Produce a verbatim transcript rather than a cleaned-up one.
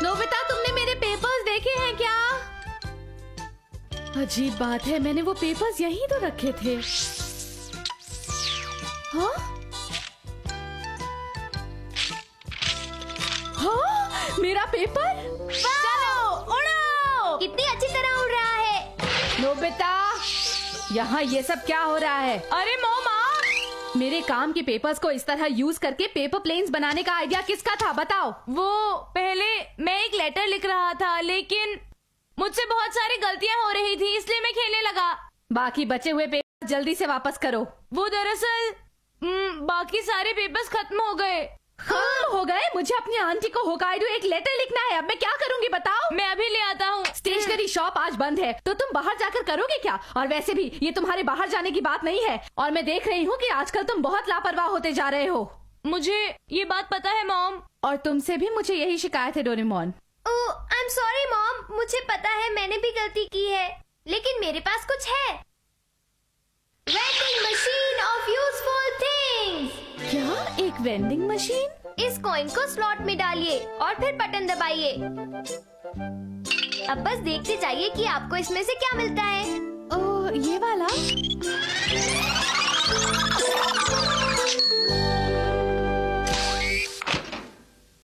Nobita, तुमने मेरे papers देखे हैं क्या? अजीब बात है, मैंने वो पेपर्स यहीं तो रखे थे। हाँ? हाँ? मेरा पेपर? चलो उड़ो! कितनी अच्छी तरह उड़ रहा है। नोबिता, यहाँ ये सब क्या हो रहा है? अरे मॉम, मेरे काम के पेपर्स को इस तरह यूज करके पेपर प्लेन्स बनाने का आइडिया किसका था, बताओ? वो पहले मैं एक लेटर लिख रहा था, लेकिन मुझसे बहुत सारी गलतियां हो रही थी, इसलिए मैं खेलने लगा। बाकी बचे हुए पेपर जल्दी से वापस करो। वो दरअसल बाकी सारे पेपर्स खत्म हो गए। खत्म हो गए? मुझे अपनी आंटी को होकाइडो एक लेटर लिखना है, अब मैं क्या करूंगी बताओ? मैं अभी ले आता हूँ। स्टेशनरी शॉप आज बंद है, तो तुम बाहर जाकर करोगे क्या? और वैसे भी ये तुम्हारे बाहर जाने की बात नहीं है, और मैं देख रही हूँ कि आजकल तुम बहुत लापरवाह होते जा रहे हो। मुझे ये बात पता है मॉम। और तुमसे भी मुझे यही शिकायत है Doraemon. Oh, I am sorry mom, मुझे पता है मैंने भी गलती की है, लेकिन मेरे पास कुछ है। Vending machine of useful things. क्या? एक वेंडिंग मशीन? इस कॉइन को स्लॉट में डालिए और फिर बटन दबाइए। अब बस देखते जाइए कि आपको इसमें से क्या मिलता है। ओह, ये वाला?